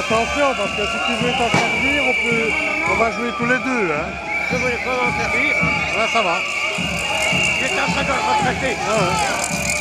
Attention, parce que si tu veux t'en servir, on va jouer tous les deux. Hein. Je voulais pas m'en servir. Là, ça va. J'étais en train de le retraiter. Ah ouais.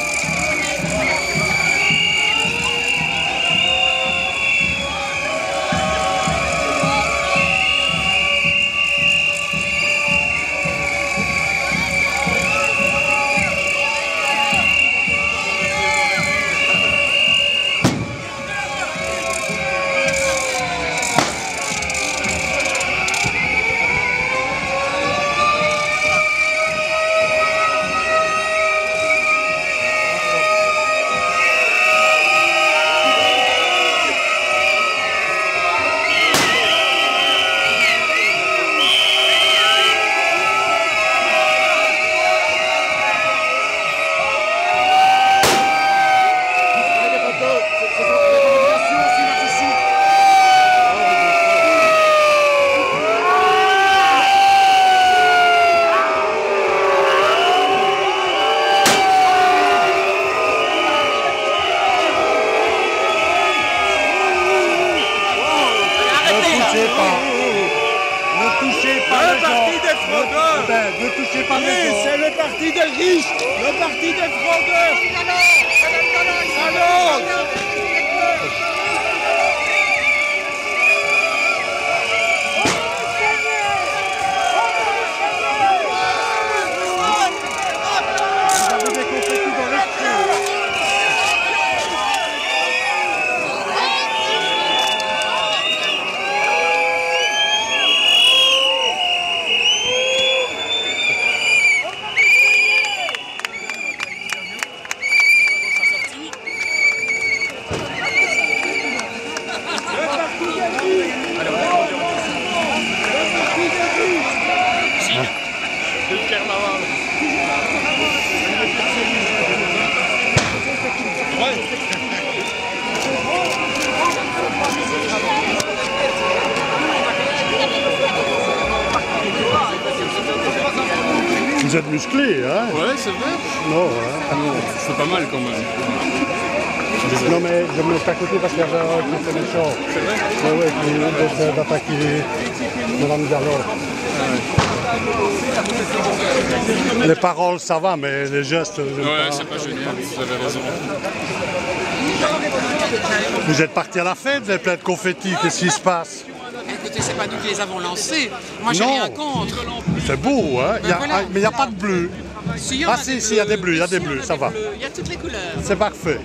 Ne touchez pas le les parti gens. des fraudeurs. Ne touchez pas les Oui, gens. c'est le parti des riches, le parti des fraudeurs. Alors, Vous avez des confettis dans l'esprit. c'est le carnaval. Vous êtes musclé, hein? Ouais, c'est vrai. Non, hein? Ah non, c'est pas mal quand même. Non, mais je me mets à côté parce qu'il y avait un qui fait méchant. C'est vrai. Oui, oui, qui essaie d'attaquer Madame Gallo. Les paroles, ça va, mais les gestes, j'aime Ouais, pas. c'est pas génial, vous avez raison. Vous êtes parti à la fête, vous avez plein de confettis, qu'est-ce qui se passe? Écoutez, c'est pas nous qui les avons lancés. Moi, j'ai Non. rien contre. C'est beau, hein? Ben voilà. Mais il n'y a pas de bleu. Si, il y en a Ah des si, il y a des bleus, il y a des Si, bleus, en ça des va. bleus. Il y a toutes les couleurs. C'est parfait.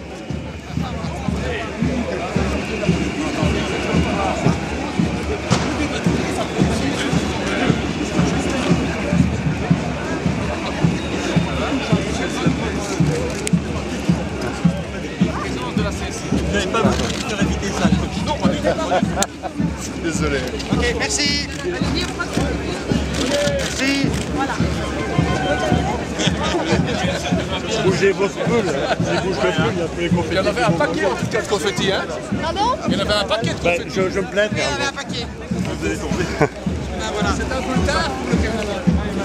Vous n'avez pas voulu faire éviter ça. Non, pas du tout. Désolé. Ok, merci. Merci. Bougez votre bulle. Si bouge le bulle, il y a tous les confettis. Il y en avait un paquet en tout cas de confettis, hein. Pardon? Il y en avait un paquet de Ben, confettis. je me plains. Il y en avait un paquet. Vous allez tomber. Ben voilà. C'est un peu tard pour le carnaval.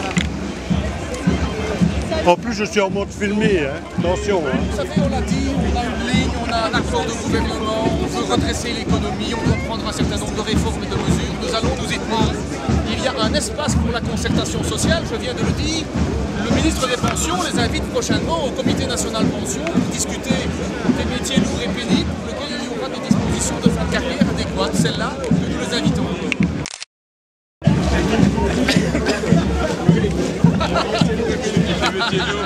En plus, je suis en mode filmé. Hein. Attention. Hein. Vous savez, on l'a dit, on a une ligne, on a un accord de gouvernement, on veut redresser l'économie, on doit prendre un certain nombre de réformes et de mesures. Nous allons nous y tenir. Il y a un espace pour la concertation sociale, je viens de le dire. Le ministre des Pensions les invite prochainement au Comité national pension pour discuter des métiers lourds et pénibles pour lesquels il y aura des dispositions de fin de carrière adéquates. Celles-là, nous les invitons. Les métiers lourds.